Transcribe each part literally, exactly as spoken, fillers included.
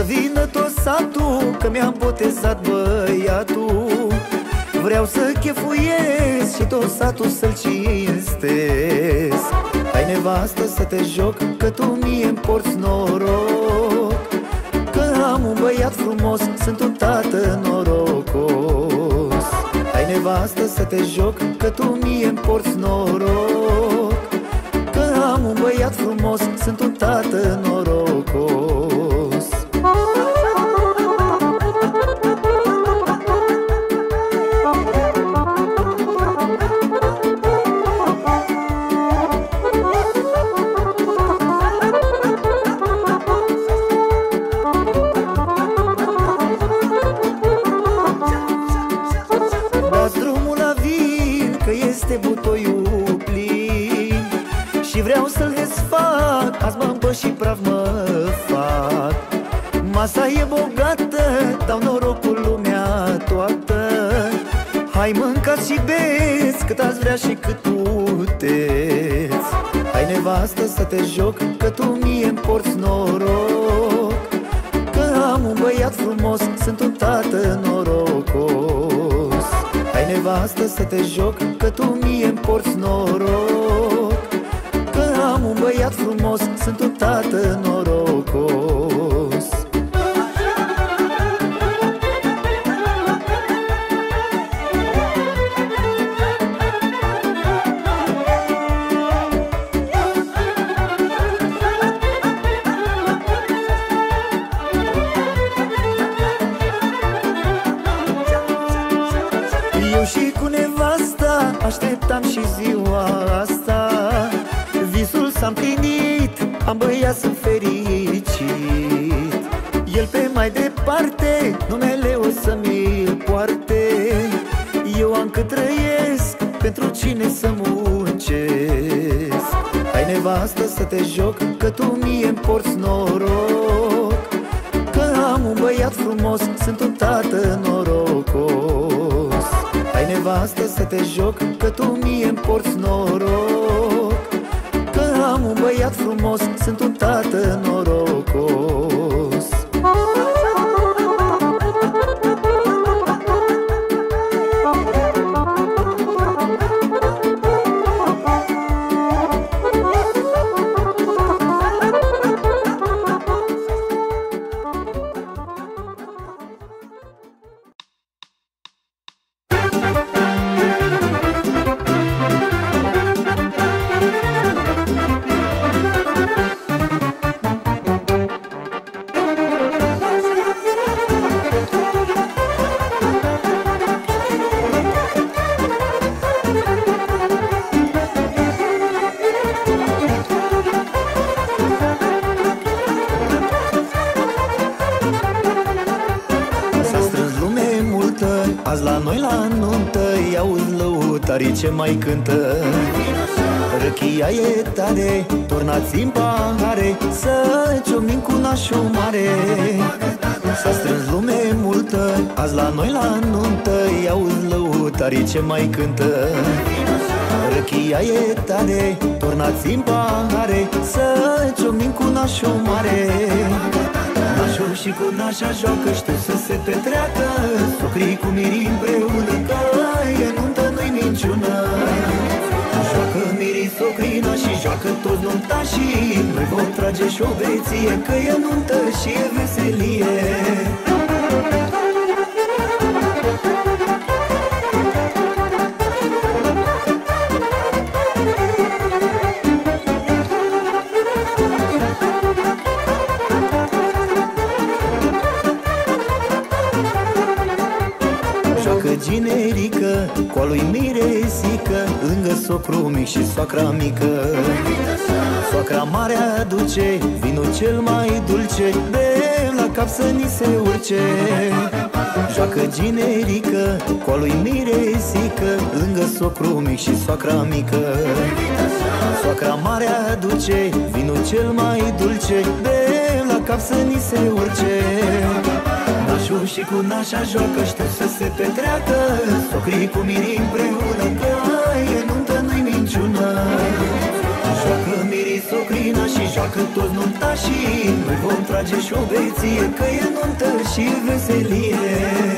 vină tot satul, că mi-am botezat băiatul. Vreau să chefuiesc și tot satul să-l cinstesc. Hai nevastă să te joc, că tu mie-mi porți noroc, că am un băiat frumos, sunt un tată norocos. Hai nevastă să te joc, că tu mie-mi porți noroc, că am un băiat frumos, sunt un tată norocos. Dați drumul la vin, că este butoiul plin, și vreau să-l desfac, azi mă îmbăt și praf mă fac. Masa e bogată, dau norocul lumea toată. Hai mâncați și beți, cât ați vrea și cât puteți. Hai nevastă să te joc, că tu mie-mi porți noroc, că am un băiat frumos, sunt un tată norocos. Hai nevastă să te joc, că tu mie-mi porți noroc, că am un băiat frumos, sunt un tată norocos. Eu și cu nevasta așteptam și ziua asta, visul s-a împlinit, am băiat sunt fericit. El pe mai departe, numele o să mi-l poarte. Eu am cât trăiesc, pentru cine să muncesc. Hai nevastă să te joc, că tu mie-mi porți noroc, că am un băiat frumos, sunt un tată norocos. Hai nevastă să te joc, că tu mie-mi porți noroc, că am un băiat frumos, sunt un tată norocos. Azi la noi la nuntă, i-auzi lăutarii ce mai cântă. Răchia e tare, turnați-n pahare, să ciocnim cu nașul mare. S-a strâns lume multă, azi la noi la nuntă, i-auzi lăutarii ce mai cântă. Răchia e tare, turnați-n pahare, să ciocnim cu nașul mare. Nașul și cu nașa joacă, știu să se petreacă, socrii cu mirii împreună, că e nuntă, nu-i minciună. Joacă mirii, socrina și joacă toți nuntașii, noi vom trage și o beție, că e nuntă și e veselie. Ginerică, cu-a lui miresică, lângă socru mic și soacra mică. Soacra mare aduce vinul cel mai dulce, bem la cap să ni se urce. Joacă ginerică, cu-a lui miresică, lângă socru mic și soacra mică. Soacra mare aduce vinul cel mai dulce, bem la cap să ni se urce. Nașul și cu nașa joacă, știu să se petreacă, socrii cu mirii împreună, că e nuntă, nu-i minciună. Joacă mirii socrina și joacă toți nuntașii. Noi vom trage și o beție, că e nuntă și veselie.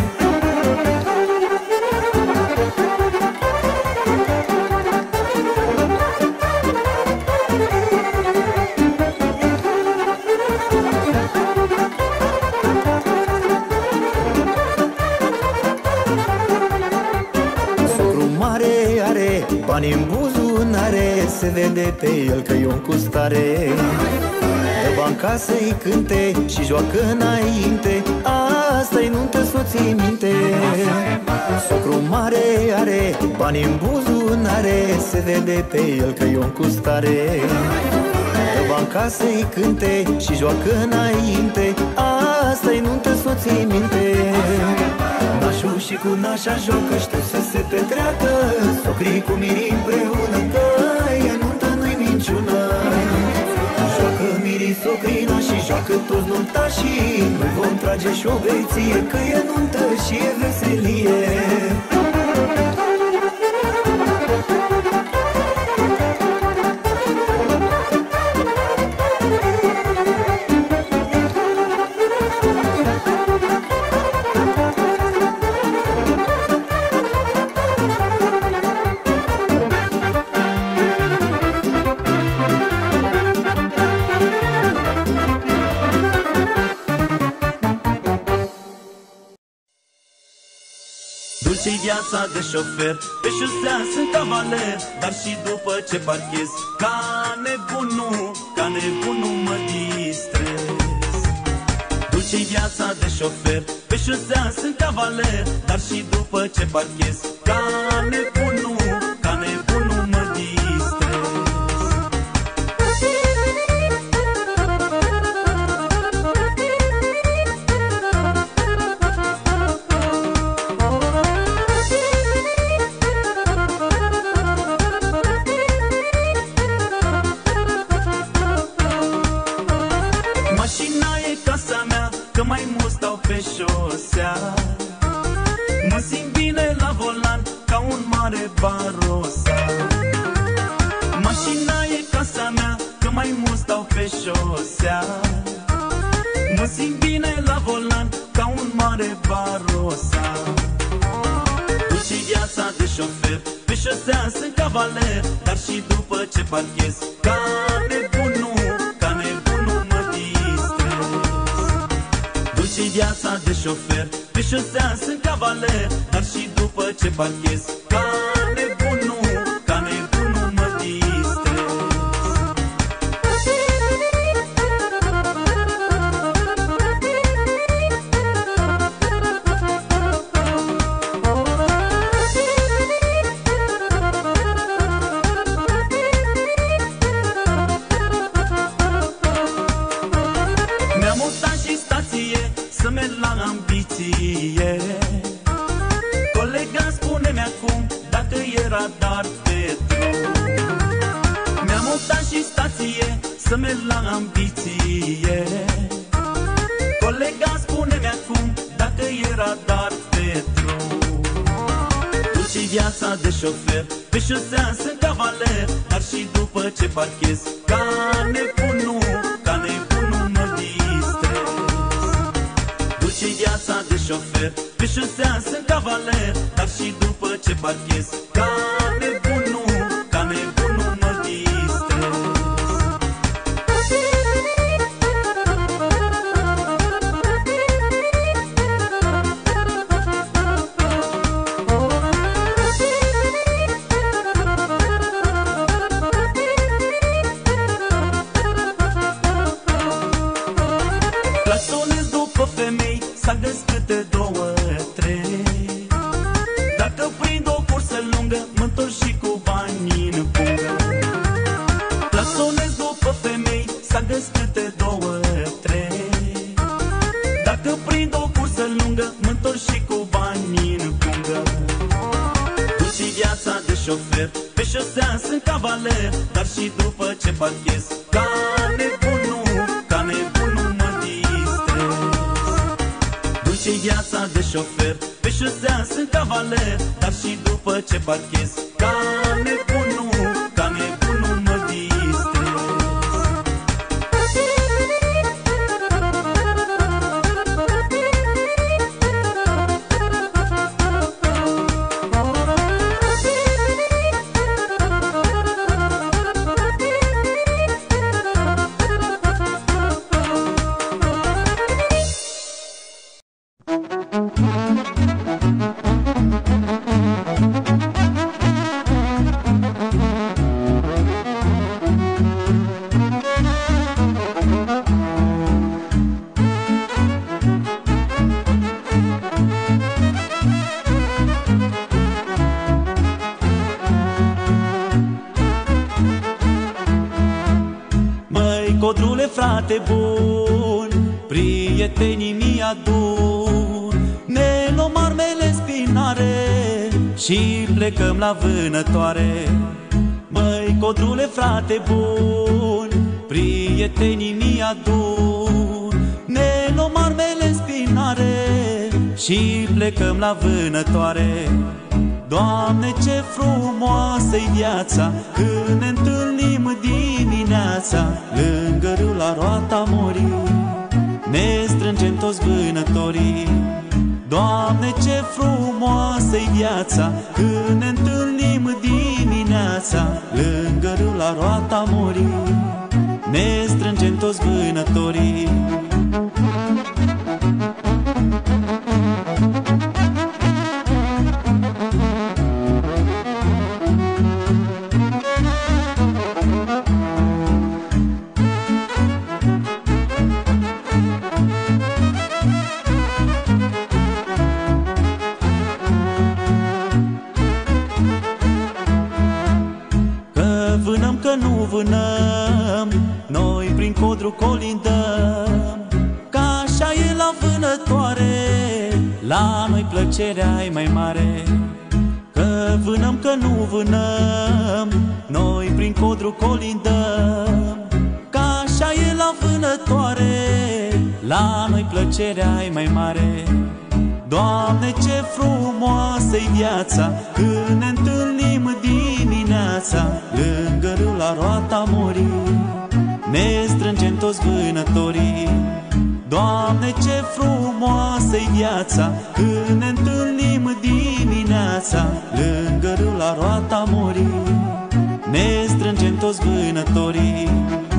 Bani în buzunare, se vede pe el că e om cu stare. Dă banca să-i cânte și joacă înainte, asta-i nuntă, soții minte. Socru mare are, bani în buzunare, se vede pe el că e om cu stare. Dă banca să-i cânte și joacă înainte, asta-i nuntă, soții minte. Nașul și cu nașa joacă, știu să se petreacă, socrii cu mirii împreună, că e nuntă, nu-i minciună. Joacă mirii socrina și joacă toți nuntașii. Noi vom trage și o beție, că e nuntă și e veselie. Dulce-i viața de șofer, pe șosea sunt cavaler, dar și după ce parchez, ca nebunul, ca nebunul mă distrez. Dulce-i viața de șofer, pe șosea sunt cavaler, dar și după ce parchez, ca nebunul, ca nebunul mă distrez. Că mai mult stau pe șosea, mă simt bine la volan ca un mare barosa. Mașina e casa mea, că mai mult stau pe șosea, mă simt bine la volan ca un mare barosa. Dulce-i viața de șofer, pe șosea sunt cavaler, dar și după ce parchez, ca nebunul, ca nebunul mă distrez. Dulce-i viața de șofer, pe șosea sunt cavaler, dar și după ce parchez, ca nebunul, ca nebunul mă distrez. Mi-am mutat și stație să merg la ambiție. Colega, spune-mi acum dacă era dar Petru. Mi-am mutat și stație să merg la ambiție. Colega, spune-mi acum dacă era dar Petru. Dulce-i viața de șofer, pe șosea sunt cavaler, dar și după ce parchez, ca nebunul, ca nebunul mă distrez. Dulce-i viața de șofer, pe șosea sunt cavaler, dar și după ce parchez, ca nebunul, ca nebunul mă distrez. Plasonez după femei, să găs câte două, trei. Dacă prind o cursă lungă, mă întorc și cu bani în pungă. Plasonez după femei, să găs câte două, trei. Dacă prind o cursă lungă, mă întorc și cu bani în pungă. Dulce-i viața de șofer, pe șosea sunt cavaler, dar și după ce parchez, ca nebunul, ca nebunul mă distrez. Dulce-i viața de șofer, pe șosea sunt cavaler, dar și după ce parchez, ca nebunul, ca nebunul mă distrez. frate bun, prietenii mi adun. Ne luăm armele în spinare și plecăm la vânătoare. Măi, codrule, frate bun, prietenii mi adun. Ne luăm armele în spinare și plecăm la vânătoare. Doamne, ce frumoasă-i viața când ne întâlnim dimineața lângă râu la roata morii. Ne strângem toți vânătorii. Doamne, ce frumoasă-i viața când ne întâlnim dimineața lângă râu la roata morii. Ne strângem toți vânătorii. Că nu vânăm, noi prin codru colindăm. Că așa e la vânătoare, la noi plăcerea e mai mare. Că vânăm, că nu vânăm, noi prin codru colindăm. Că așa e la vânătoare, la noi plăcerea e mai mare. Doamne, ce frumoasă-i viața când ne întâlnim dimineața lângă râu la roata morii. Ne strângem toți vânătorii. Doamne, ce frumoasă-i viața când ne întâlnim dimineața lângă râu la roata morii. Ne strângem toți vânătorii.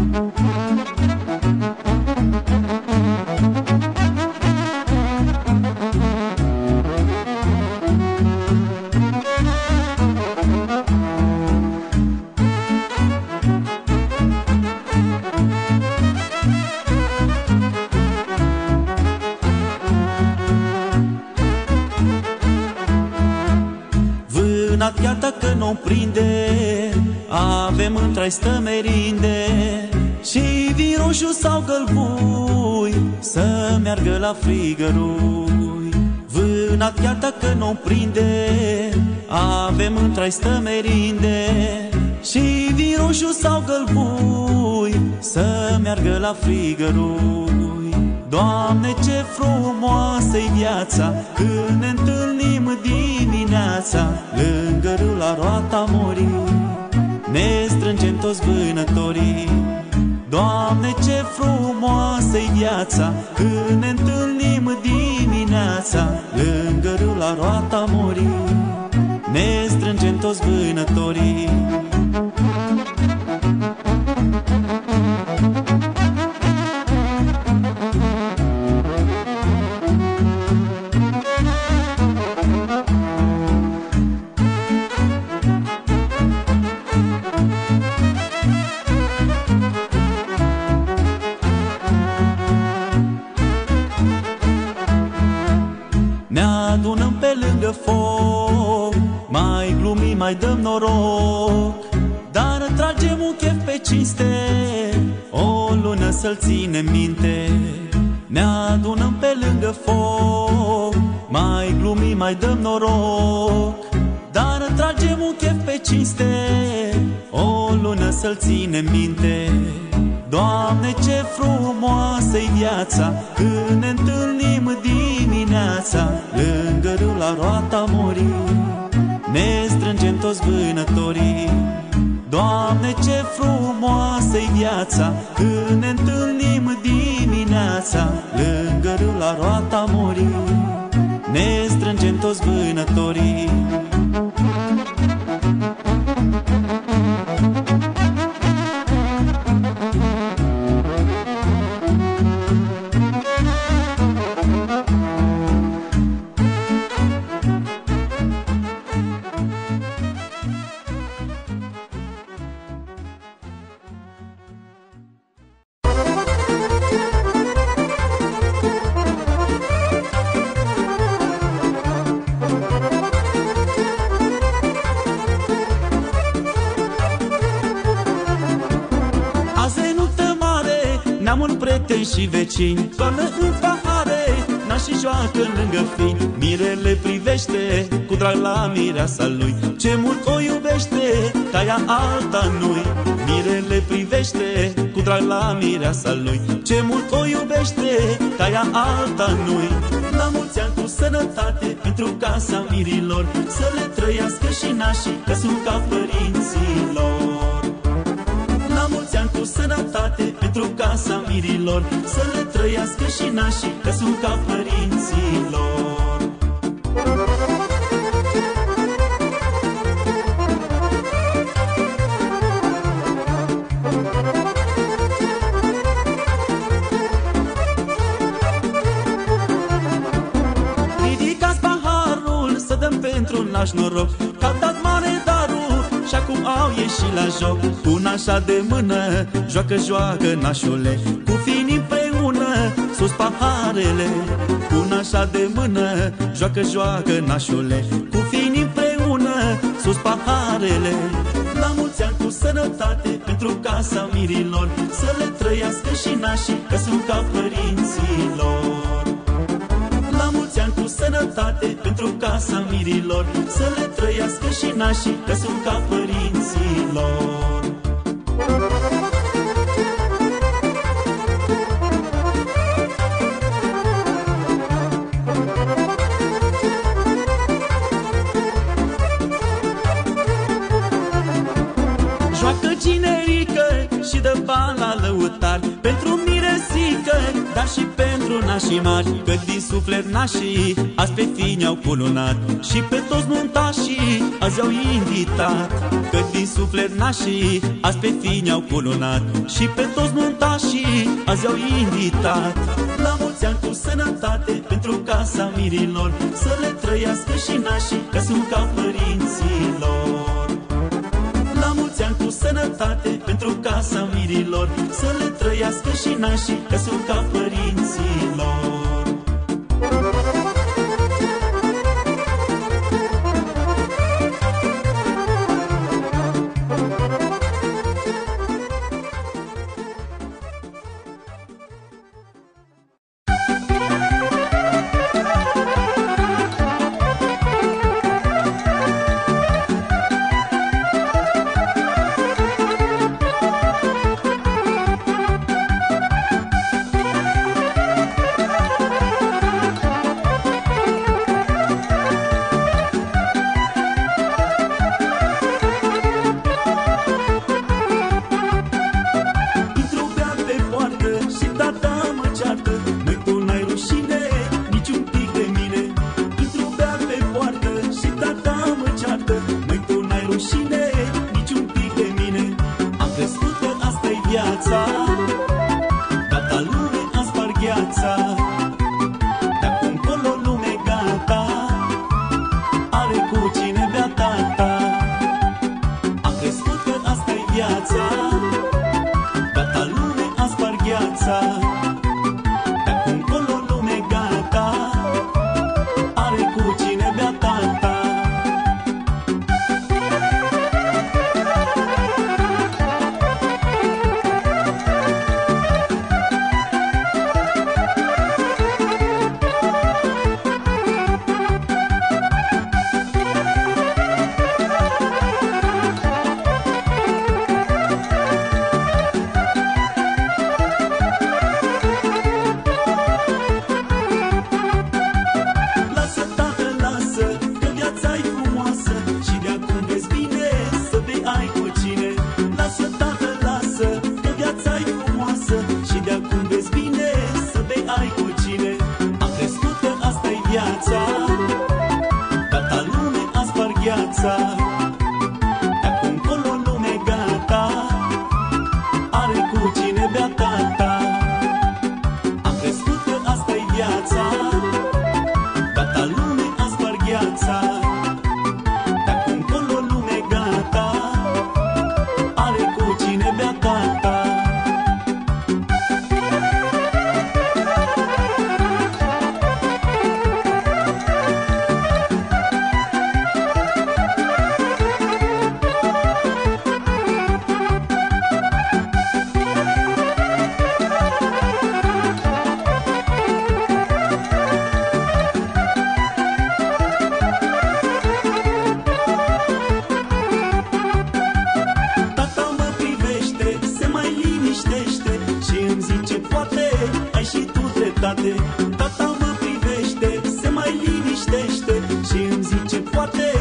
Chiar dacă nu prinde, avem într-ai stă merinde. Și vin roșu sau gălbui să meargă la frigărui. Vânat chiar dacă nu prinde, avem într-ai stă merinde. Și vin roșu sau gălbui să meargă la frigărui. Doamne, ce frumoasă-i viața când ne întâlnim dimineața lângă râu la roata morii. Ne strângem toți vânătorii. Doamne, ce frumoasă-i viața când ne întâlnim dimineața lângă râu la roata morii. Ne strângem toți vânătorii. Foc, mai glumim, mai dăm noroc, dar tragem un chef pe cinste, o lună să-l ținem minte. Ne adunăm pe lângă foc, mai glumim, mai dăm noroc, dar tragem un chef pe cinste, o lună să-l ținem minte. Doamne, ce frumoasă-i viața când ne întâlnim dimineața lângă râu la roata morii. Ne strângem toți vânătorii. Doamne, ce frumoasă-i viața când ne întâlnim dimineața lângă râu la roata morii. Ne strângem toți vânătorii. prieteni și vecini, toarnă în pahare, nașii joacă lângă fini. Mirele privește cu drag la mireasa lui, ce mult o iubește, ca ea alta nu-i. Mirele privește cu drag la mireasa lui, ce mult o iubește, ca ea alta nu-i. La mulți ani cu sănătate pentru casa mirilor, să le trăiască și nașii, că sunt ca părinții lor. La mulți ani cu sănătate pentru casa mirilor, să le trăiască și nașii, că sunt ca părinții lor. Ridicați paharul să dăm pentru naș noroc, că-au dat mare darul și acum au ieșit la joc. Cu nașa de mână, joacă, joacă nașule, cu fini împreună, sus paharele. Cu nașa de mână, joacă, joacă nașule, cu fini împreună, sus paharele. La mulți ani cu sănătate pentru casa mirilor, să le trăiască și nașii, că sunt ca părinții lor. La mulți ani cu sănătate pentru casa mirilor, să le trăiască și nașii, că sunt ca părinții lor. Joacă generică și dă bani la lăutari, pentru miresică, dar și pentru nașii mari. Că din suflet nașii azi pe fini au culunat, și pe toți muntașii azi au invitat. Că din suflet nașii azi pe fini au culunat, și pe toți muntașii azi au invitat. La mulți ani cu sănătate pentru casa mirilor, să le trăiască și nașii, că sunt ca părinții lor. La mulți ani cu sănătate pentru casa mirilor, să le trăiască și nașii, că sunt ca părinții lor.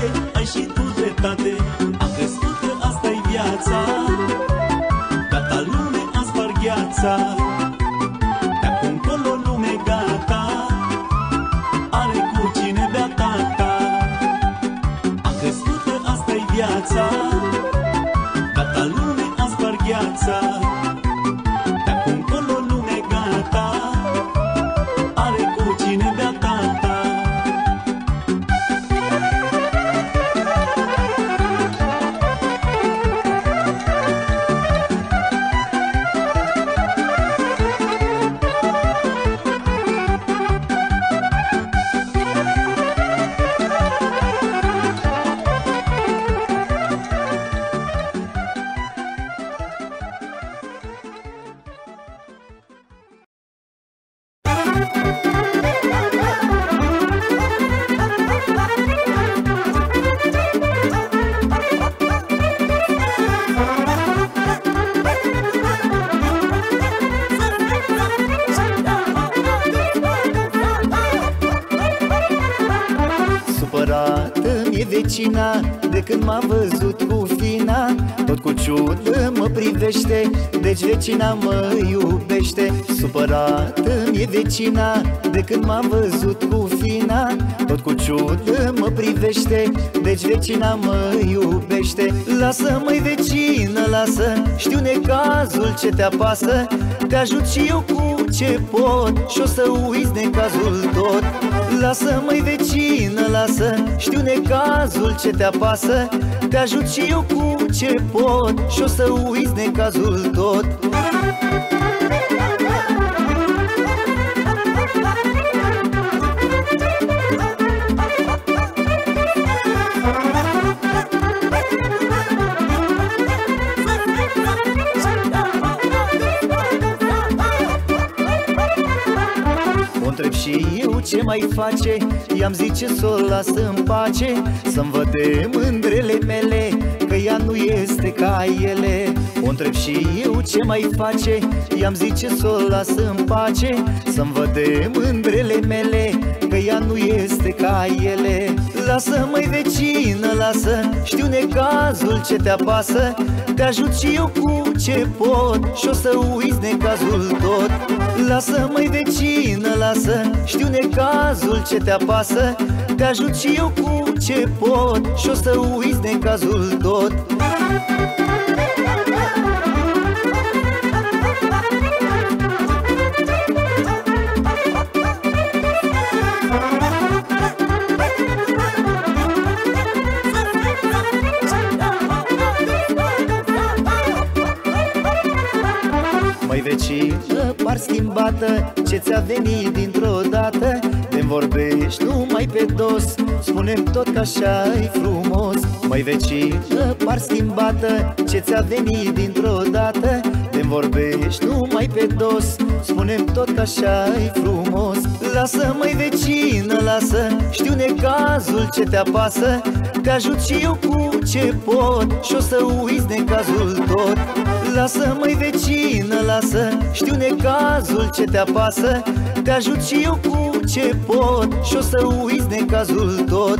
ai și tu dreptate. A crescut că asta-i viața, gata lume a spart gheața. De acum colo lume gata, are cu cine bea tata. A crescut că asta-i viața, gata lume a spart gheața. De acum colo lume gata, are cu cine bea tata. Supărată-mi-e vecina de când m-a văzut cu fina. Tot cu ciudă mă privește, deci vecina mă iubește. Supărată-mi-e vecina de când m-a văzut cu fina. Tot cu ciudă mă privește, deci vecina mă iubește. Lasă-măi vecină, lasă, știu necazul ce te apasă. Te ajut și eu cu ce pot și o să uiți necazul tot. Lasă-măi vecină, lasă, știu necazul ce te apasă. Te ajut și eu cu ce pot și o să uiți necazul tot. Întreb și eu ce mai face, i-am zice să o las în pace. Să-mi văd de mândrele mele, că ea nu este ca ele. O întreb și eu ce mai face, i-am zice să o las în pace. Să-mi văd de mândrele mele, că ea nu este ca ele. Lasă-măi vecină, lasă, știu necazul ce te apasă. Te ajut și eu cu ce pot și o să uiți necazul tot. Lasă-măi vecină, lasă, știu necazul ce te apasă. Te ajut și eu cu ce pot și o să uiți necazul tot. Măi vecină, par schimbată, ce ți-a venit dintr-o dată? De-mi vorbești numai pe dos, spune-mi tot că așa-i frumos. Măi vecină, par schimbată, ce ți-a venit dintr-o dată? De-mi vorbești numai pe dos, spune-mi tot că așa-i frumos. Lasă-măi vecină, lasă, știu necazul ce te apasă. Te ajut și eu cu ce pot și o să uiți necazul tot. Lasă-măi vecină, lasă, știu necazul ce te apasă. Te ajut și eu cu ce pot și o să uiți necazul tot.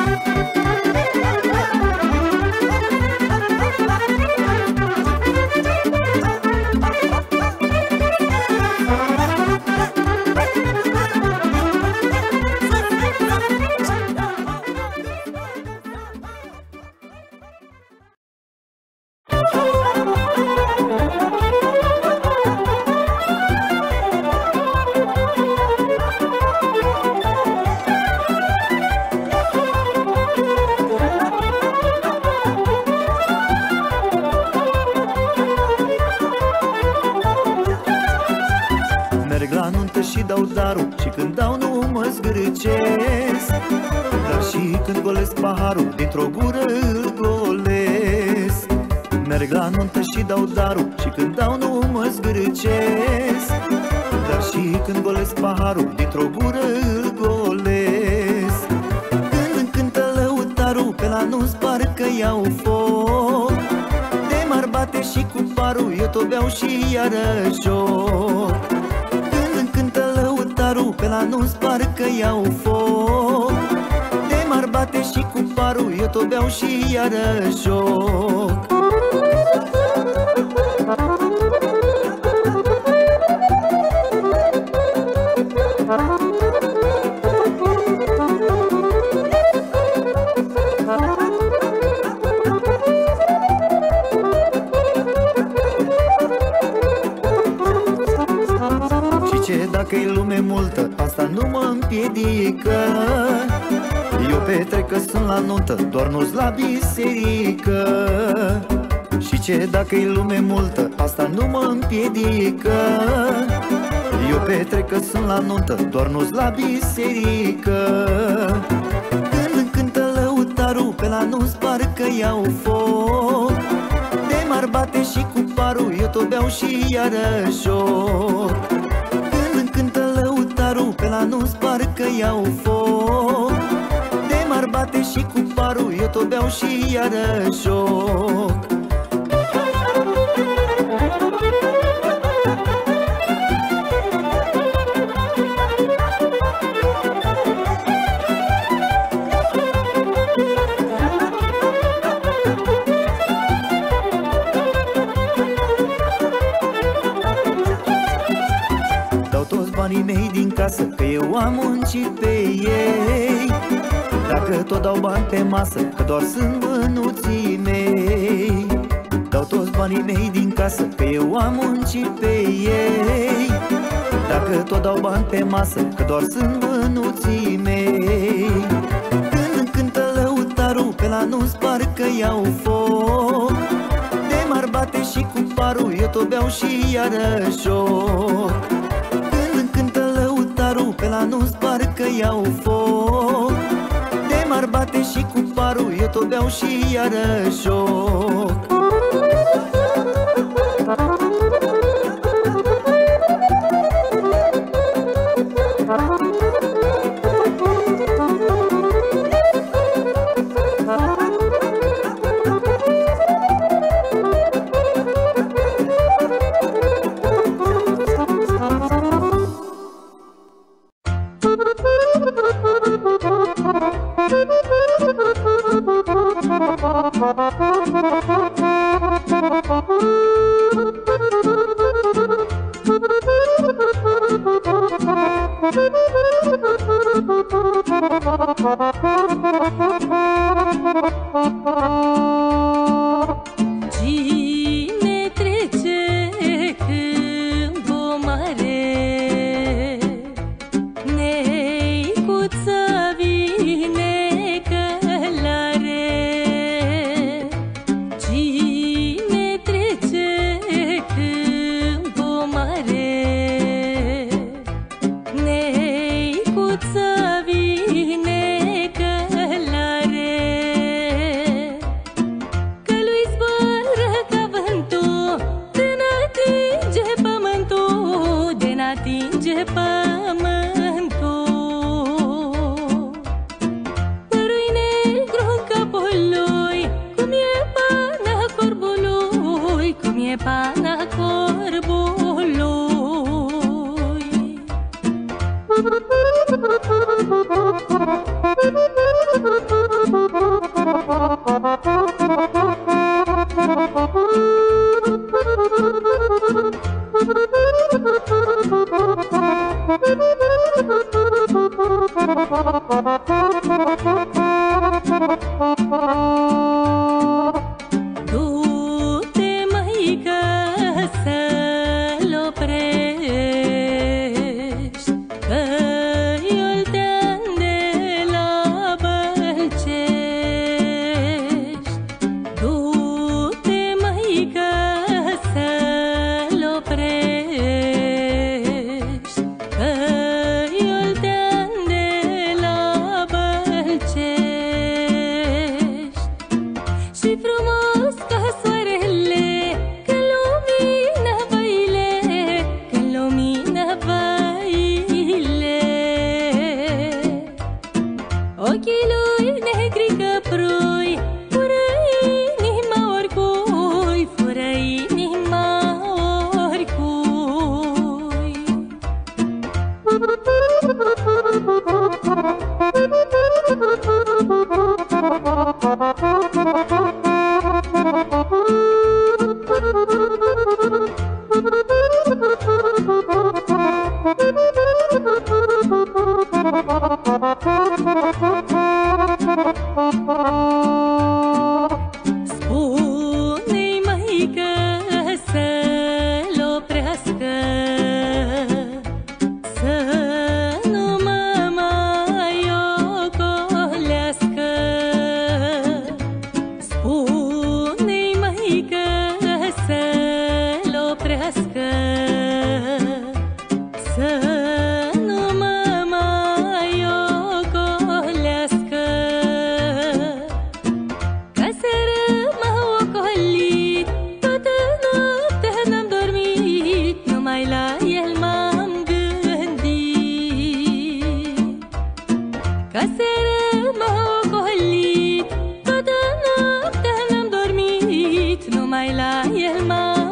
Și dau darul și când dau nu mă zgârcesc. Dar și când golesc paharul, dintr-o gură îl golesc. Merg la nuntă și dau darul și când dau nu mă zgârcesc. Dar și când golesc paharul, dintr-o gură îl golesc. Când îmi cântă lăutarul, pe la nu-ți parcă iau foc. De m-ar bate și cu parul, eu tot beau și iară joc. Pe la nu-ți parcă iau foc. De m-ar bate și cu parul, eu tot beau și iară joc. Dacă-i lume multă, asta nu mă împiedică. Eu petrec că sunt la nuntă, doar nu-s la biserică. Și ce dacă-i lume multă, asta nu mă împiedică. Eu petrec că sunt la nuntă, doar nu-s la biserică. Când îmi cântă lăutarul, pe la nu-s parcă iau foc. De m-ar bate și cu parul, eu tot beau și iară joc. Pe la nu-s parcă iau foc. De m-ar bate și cu parul, eu tot beau și iară joc. Banii mei din casă, că eu am muncit pe ei. Dacă tot dau bani pe masă, că doar sunt bănuții mei. Dau toți banii mei din casă, că eu am muncit pe ei. Dacă tot dau bani pe masă, că doar sunt bănuții mei. Când îmi cântă lăutarul, pe la nu-s parcă iau foc. De m-ar bate și cu parul, eu tot beau și iară joc. Pe la nu-s parcă iau foc. De m-ar bate și cu parul, eu tot beau și iară joc. Cine trece câmpul mare, neicuță vine călare. Cine trece câmpul mare, neicuță vine călare. Că lui zboară ca vântul, de n-atinge pământul, de n-atinge pământul. Părui negru în capul lui, cum e pana corbului, cum e pana corbului. Du-te, măică, să-l oprești, că i-o-l tean de la bălcești. Spune-i, măică, să-l oprească, să nu mă mai ocolească. Spune-i, măică, să-l oprească, să nu mă mai ocolească. Ca seară m-a ocolit, toată noaptea n-am dormit, numai la el m-am gândit. Ca seară m-a ocolit, toată noaptea n-am dormit, numai la el m-am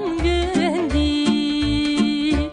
gândit.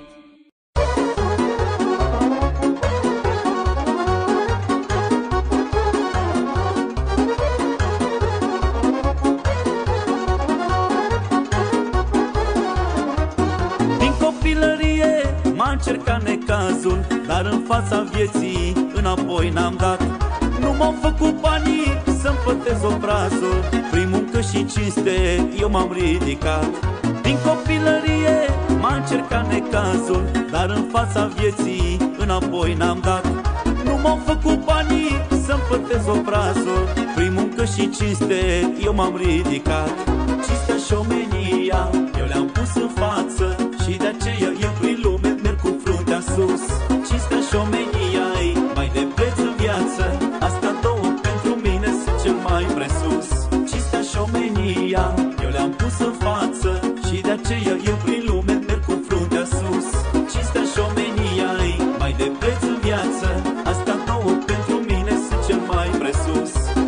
Din copilărie m-a încercat necazul, dar în fața vieții înapoi n-am dat. Nu m-au făcut banii să-mi pătez obrazul, prin muncă și cinste eu m-am ridicat. Din copilărie m-a încercat necazul, dar în fața vieții înapoi n-am dat. Nu m-au făcut banii să-mi pătez obrazul, prin muncă și cinste eu m-am ridicat. Cinstea și omenia eu le-am pus în față, și de aceea eu prin lume merg cu fruntea sus. Cinstea și omenia e mai de preț în viață, astea două pentru mine sunt cel mai presus. Cinstea și omenia eu le-am pus în față, și de aceea eu prin lume merg cu fruntea sus. Cinstea și omenia e mai de preț în viață, astea două pentru mine sunt cel mai presus.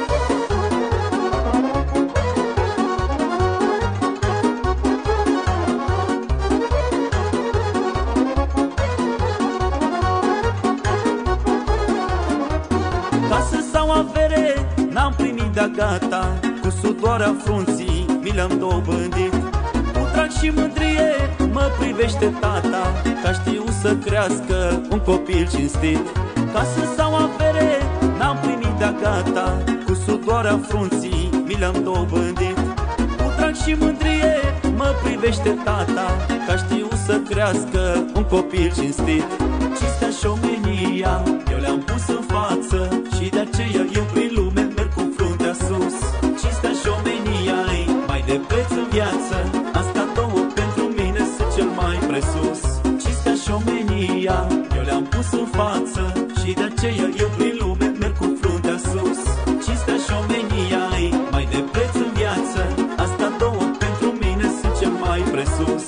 Casă sau avere n-am primit de-a gata, cu sudoarea frunții mi le-am dobândit. Cu drag și mândrie mă privește tata, că știu să crească un copil cinstit. Casă sau avere n-am primit de-a gata, cu sudoarea frunții mi le-am dobândit. Cu drag și mândrie mă privește tata, că știu să crească un copil cinstit. Cinstea și omenia eu le-am pus în față, și de aceea eu prin lume merg cu fruntea sus. Cinstea și omenia e mai de preț în viață, astea două pentru mine sunt cel mai presus. Cinstea și omenia eu le-am pus în față, și de aceea eu prin lume merg cu fruntea sus. Cinstea și omenia e mai de preț în viață, astea două pentru mine sunt cel mai presus.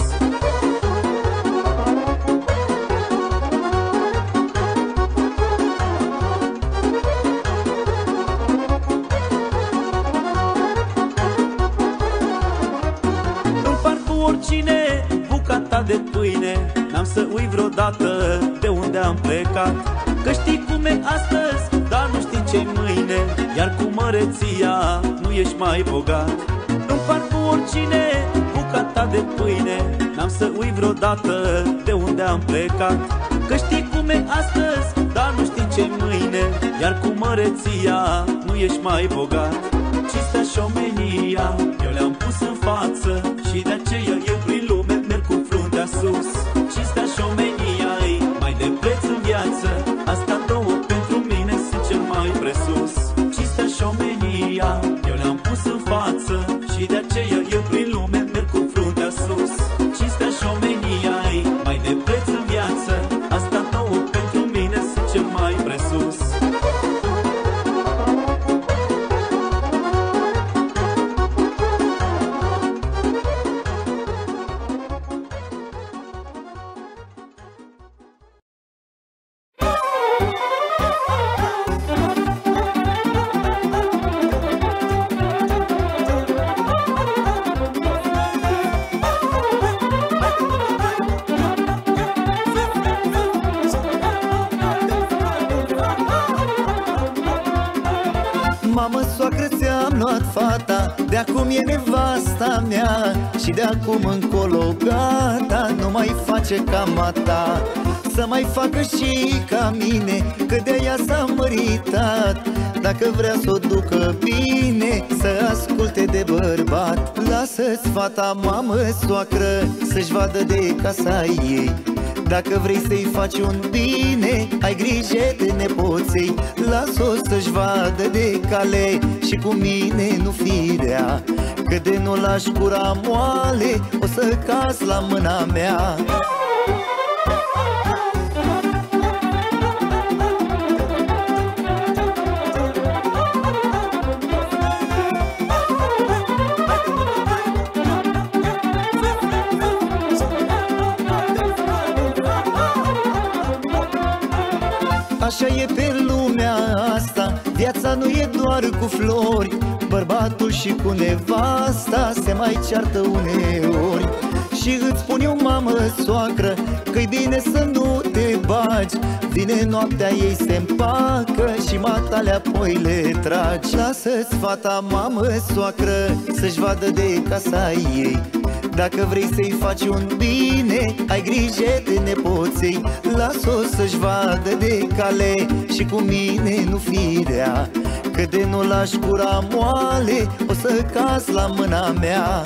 Oricine bucata de pâine, n-am să uit vreodată de unde am plecat. Că știi cum e astăzi, dar nu știi ce-i mâine, iar cu măreția nu ești mai bogat. Împart cu oricine bucata de pâine, n-am să uit vreodată de unde am plecat. Că știi cum e astăzi, dar nu știi ce-i mâine, iar cu măreția nu ești mai bogat. Cinstea și omenia eu le-am pus în față, și de aceea eu prin lume merg cu fruntea sus. Cinstea și omenia e mai de preț în viață, astea două pentru mine sunt cel mai presus. Cinstea și omenia eu le-am pus în față, și de aceea eu prin lume merg cu fruntea sus. Cinstea și omenia e mai de preț în viață, astea două pentru mine sunt cel mai presus. Mamă, soacră, ți-am luat fata, de acum e nevasta mea, și de acum încolo gata, nu mai face cam a ta. să mai facă și ca mine, că de-aia s-a măritat. Dacă vrea să o ducă bine, să asculte de bărbat. Lasă-ți fata, mamă, soacră, să-și vadă de casa ei. Dacă vrei să-i faci un bine, ai grijă de nepoței. Las-o să-și vadă de cale și cu mine nu fi rea, că de nu lași gura moale, o să caz la mâna mea. Așa e pe lumea asta, viața nu e doar cu flori. Bărbatul și cu nevasta se mai ceartă uneori. Și îți spun eu, mamă, soacră, că-i bine să nu te bagi. Vine noaptea, ei se împacă și matale apoi le tragi. Lasă-ți fata, mamă, soacră, să-și vadă de casa ei. Dacă vrei să-i faci un bine, ai grijă de nepoței. Las-o să-și vadă de cale și cu mine nu fi rea, că de nu lași gura moale, o să caz la mâna mea.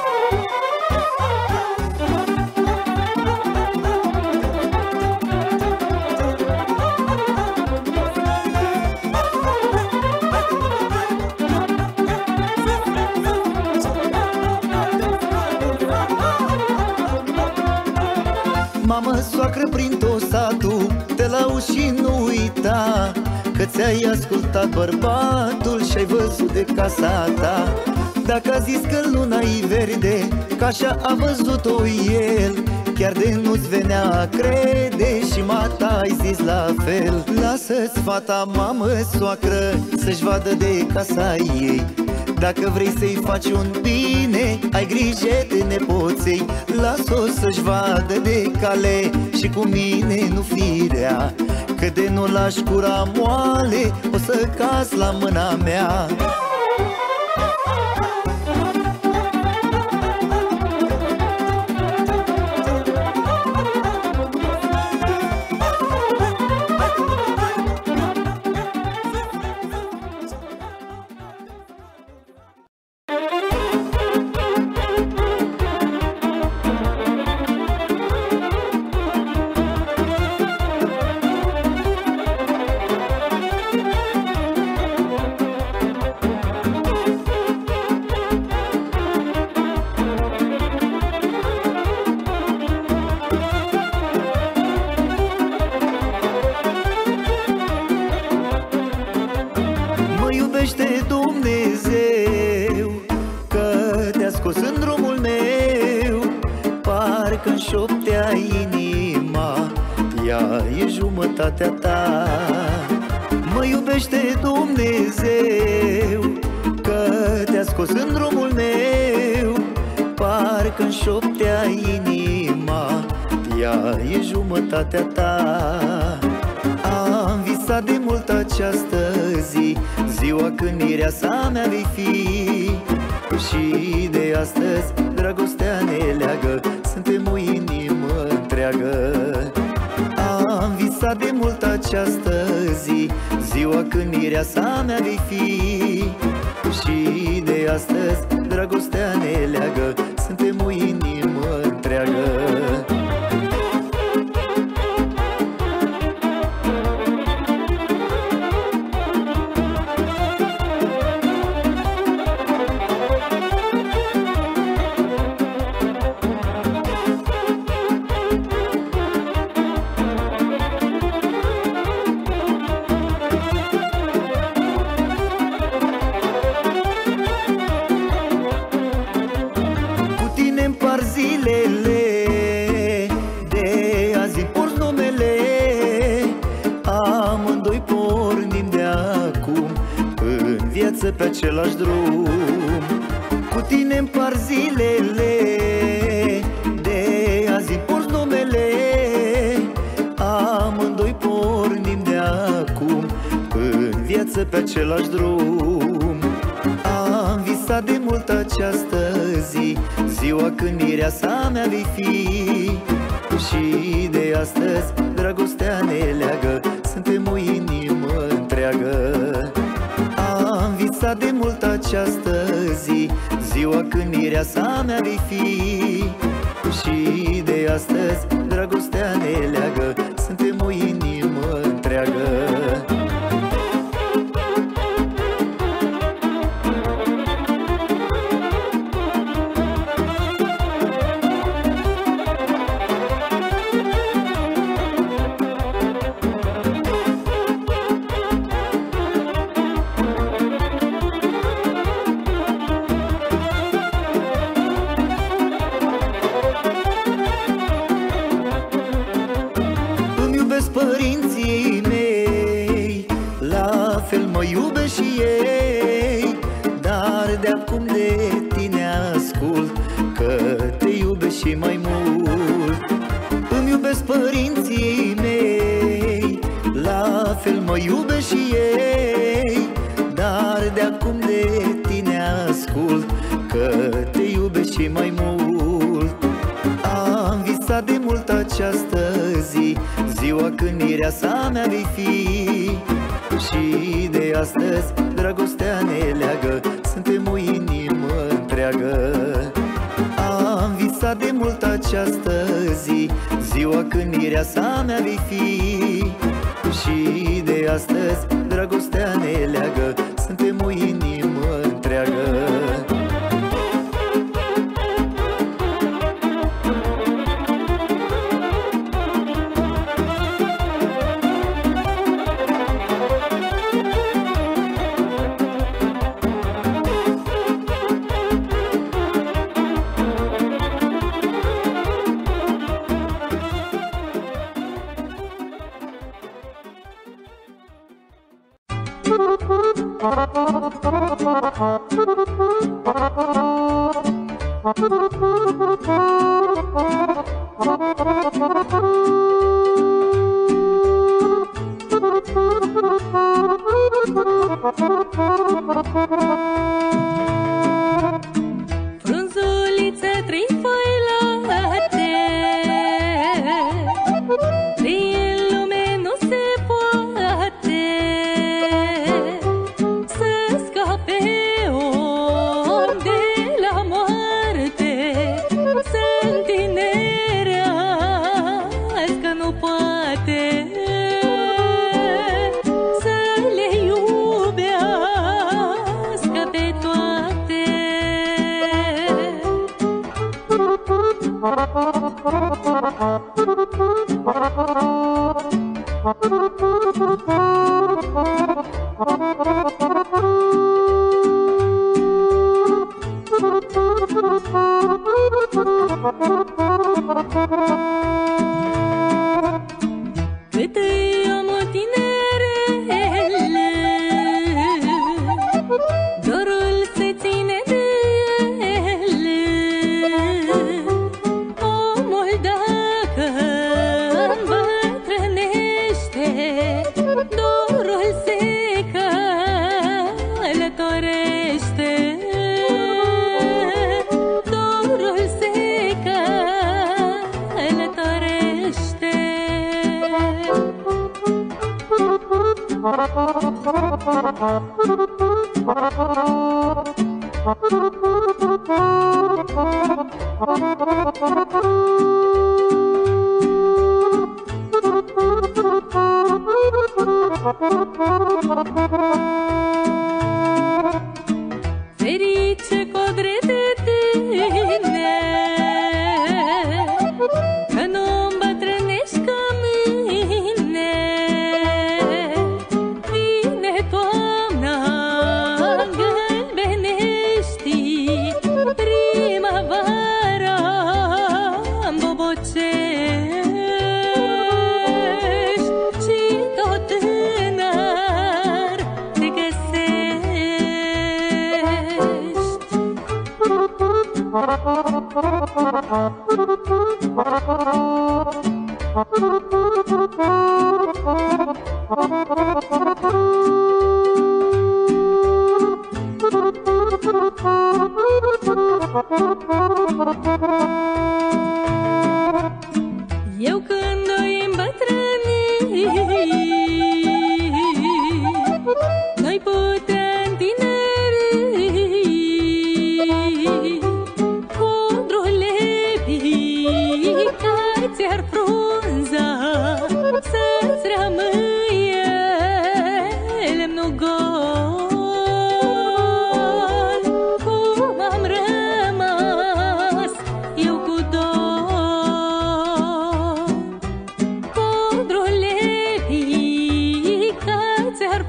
Mamă, soacră, prin tot satul te lauzi și nu uita, că ți-ai ascultat bărbatul și-ai văzut de casa ta. Dacă a zis că luna-i verde, că așa a văzut-o el, chiar de nu-ți venea a crede și mata ai zis la fel. Lasă-ți fata, mamă, soacră, să-și vadă de casa ei. Dacă vrei să-i faci un bine, ai grijă de nepoței. Las-o să-și vadă de cale și cu mine nu fi rea, că de nu lași gura moale, o să caz la mâna mea. Dumnezeu, că te-a scos în drumul meu, parcă-mi șoptea inima, ea e jumătatea ta. Mă iubește Dumnezeu, că te-a scos în drumul meu, parcă-mi șoptea inima, ea e jumătatea ta. Am visat de mult această zi, ziua când mireasa mea vei fi, și de astăzi dragostea ne leagă, suntem o inimă întreagă. Am visat de mult această zi, ziua când mireasa mea vei fi, și de astăzi dragostea ne leagă, suntem o inimă întreagă. Pe același drum, cu tine împar zilele, de azi îmi numele. Amândoi pornim de acum în viață pe același drum. Am visat de mult această zi, ziua când mireasa mea vei fi, și de astăzi dragostea ne leagă, suntem o inimă întreagă. Am visat de mult această zi, ziua când mireasa mea vei fi. Și de astăzi dragostea ne leagă, suntem o inimă întreagă. Părinții mei, la fel mă iubesc și ei, dar de acum de tine ascult că te iubesc și mai mult. Îmi iubesc părinții mei, la fel mă iubesc și ei, dar de acum de tine ascult că te iubesc și mai mult. Am visat de mult această zi, ziua când mireasa mea vei fi. Și de astăzi dragostea ne leagă, suntem o inimă întreagă. Am visat de mult această zi, ziua când mireasa mea vei fi. Și de astăzi dragostea ne leagă, suntem o inimă întreagă. Frunzulițe trifăilate, prin lume nu se poate să scape om de la moarte, să întinerească nu poate, să le iubească pe toate. Cât îi omul tinerele, dorul se ține de ele. Omul dacă îmbătrânește, dorul se călătorește. Dorul se călătorește. Ferice codre de tine, că nu îmbătrânești ca mine. Vine toamna, îngălbenești, primăvara îmbobocești și tot tânăr te Eu când o îmbătrân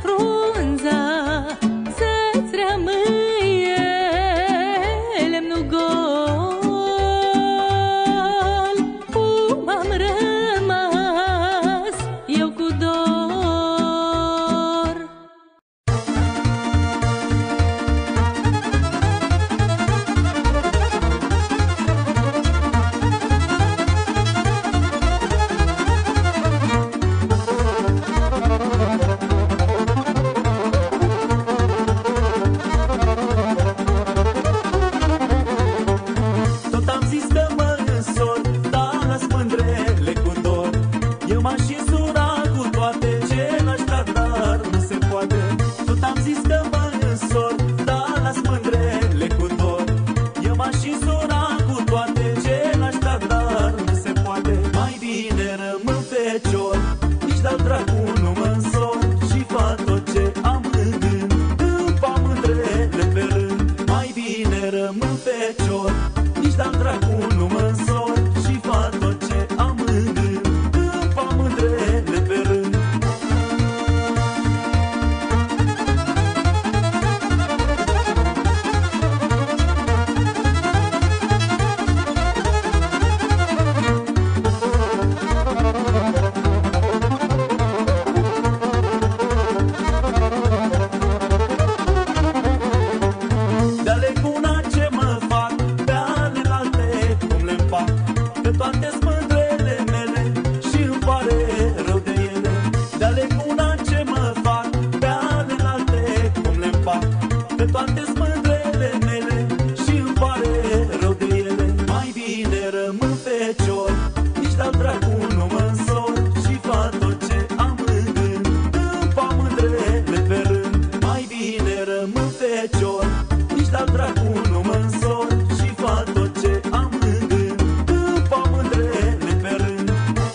frunza să-ți rămâie lemnul gol. Cum am rămas eu cu dor. Tot am zis că mă însor, dar las mândrele cu dor. Eu m-aș însura cu toate, ce n-aș da, dar nu se poate. Tot am zis că mă însor, dar las mândrele cu dor. Eu m-aș însura cu toate, ce n-aș da, dar nu se poate. Mai bine rămân fecior, nici de-al dracu nu mă însor, și fac tot ce am în gând, după mândrele pe rând. Mai bine rămân fecior, nici de-al dracu nu mă însor, și fac tot ce am în gând, după mândrele pe rând. De leguna ce mă fac, pe alelalte cum le-mpac, că toate-s mândrele mele și îmi pare rău de ele. De leguna ce mă fac, pe alelalte cum le-mpac, că toate-s mândrele mele și îmi pare rău de ele. Mai bine rămân fecior, nici de-al dracu nu mă însor, și fac tot ce am în gând, după mândrele pe rând. Mai bine rămân fecior, nici de-al dracu nu mă însor, și fac tot ce am în gând, după mândrele pe rând.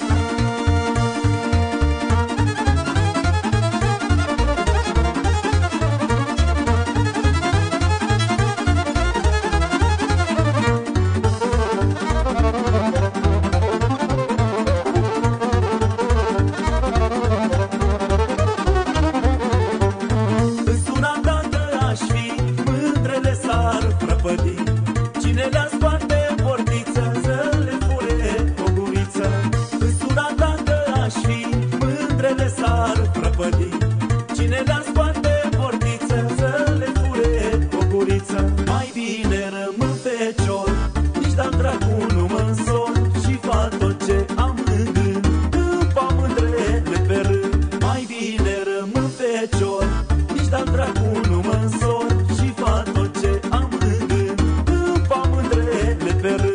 Însura dacă aș fi, mândrele s-ar prăpădi. Cine le-ar scoate portiță, să le fure o guriță. Însura dacă aș fi, mândrele s-ar prăpădi. Cine le-ar scoate portiță, să le fure o guriță. Mai bine rămân fecior, nici de-al dracu nu mă însor, și fac tot ce am în gând, după mândrele pe rând. Mai bine rămân fecior, nici de-al dracu nu mă însor, și fac tot ce am în gând, după mândrele pe rând.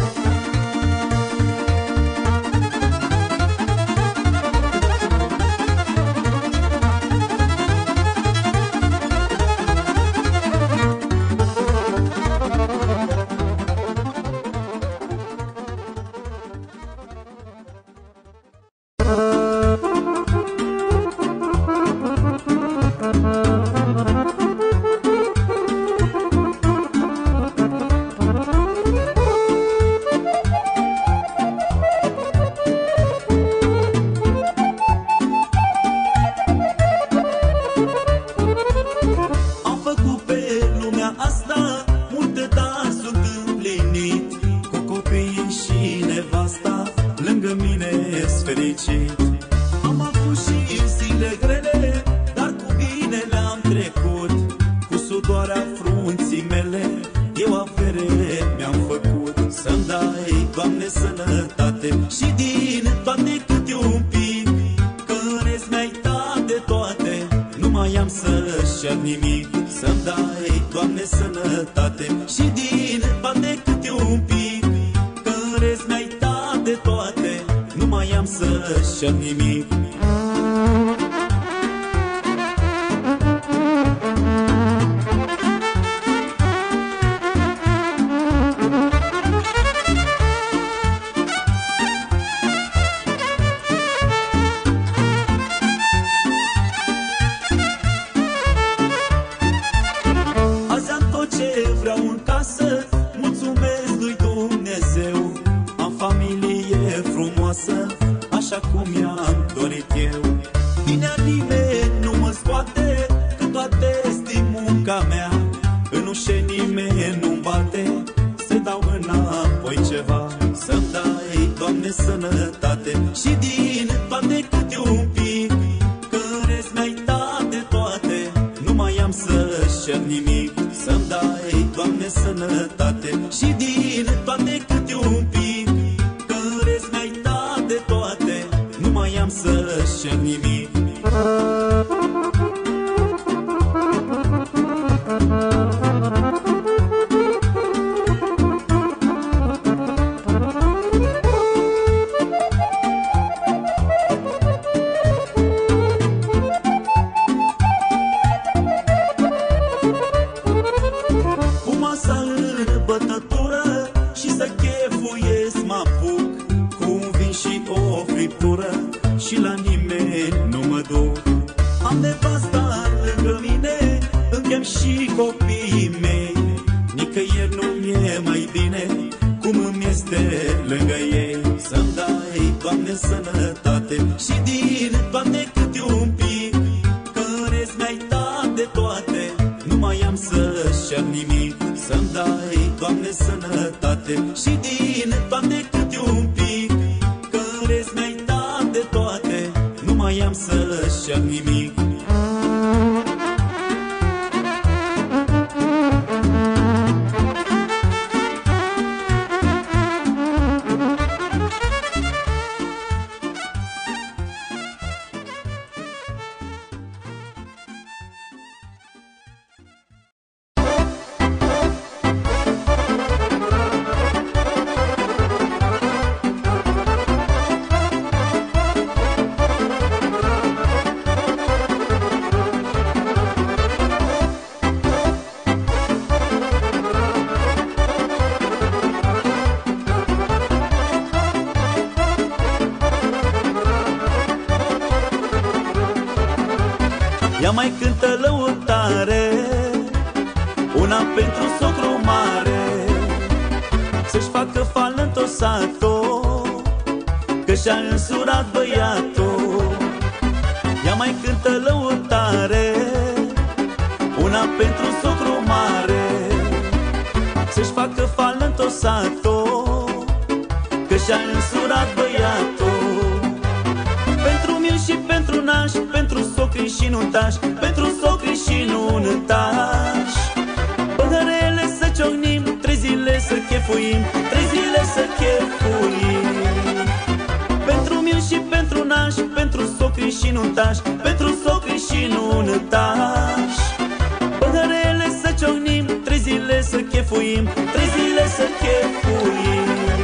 Am făcut pe lumea asta multe, dar sunt împlinit, cu copiii și nevasta lângă mine-s fericit. Am avut și zile grele, dar cu bine le-am trecut, cu sudoarea frunții mele eu avere mi-am făcut. Să-mi dai, Doamne, sănătate și din toate câte un pic, că în rest mi-ai dat de toate, nu mai am să-și cer nimic. Să-mi dai, Doamne, sănătate și din toate câte un pic, că în rest mi-ai dat de toate, nu mai am să-și cer nimic. așa cum i-am dorit munca mea, în ușe nimeni nu-mi bate, să dau înapoi ceva, să-mi dai, Doamne, sănătate și din toate câte un pic, că în rest mi-ai dat de toate, nu mai am să-și cer nimic, să-mi dai, Doamne, sănătate și din toate câte un pic, că în rest mi-ai dat de toate, nu mai am să-și cer nimic. Și la nimeni nu mă duc. Am nevasta lângă mine, îmi chem și copiii mei. Nicăieri nu mi-e mai bine cum îmi este lângă ei. Să-mi dai, Doamne, sănătate și din toate câte un pic, că în rest mi-ai dat de toate, nu mai am să-și cer nimic. Să-mi dai, Doamne, sănătate și din toate câte un pic, că în rest mi-ai dat de toate, nu mai am să-și cer nimic. Ea mai cântă lăutare, una pentru socru mare, să-și facă fală în tot satul, că și-a însurat băiatul. Ea mai cântă lăutare, una pentru socru mare, să-și facă fală în tot satul, că și-a însurat băiatul. Pentru mil și pentru naș, pentru socri și nuntași, pentru socri și nuntași, păhărele să ciocnim, trei zile să chefuim, trei zile să chefuim. Pentru mil și pentru naș, pentru socri și nuntași, pentru socri și nuntași, păhărele să ciocnim, trei zile să chefuim, trei zile să chefuim.